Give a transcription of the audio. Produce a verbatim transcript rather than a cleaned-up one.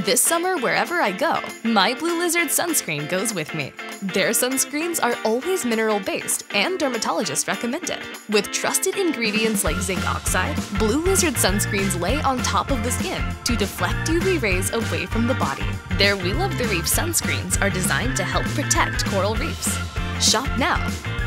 This summer, wherever I go, my Blue Lizard Sunscreen goes with me. Their sunscreens are always mineral-based and dermatologist recommended. With trusted ingredients like zinc oxide, Blue Lizard sunscreens lay on top of the skin to deflect U V rays away from the body. Their We Love the Reef sunscreens are designed to help protect coral reefs. Shop now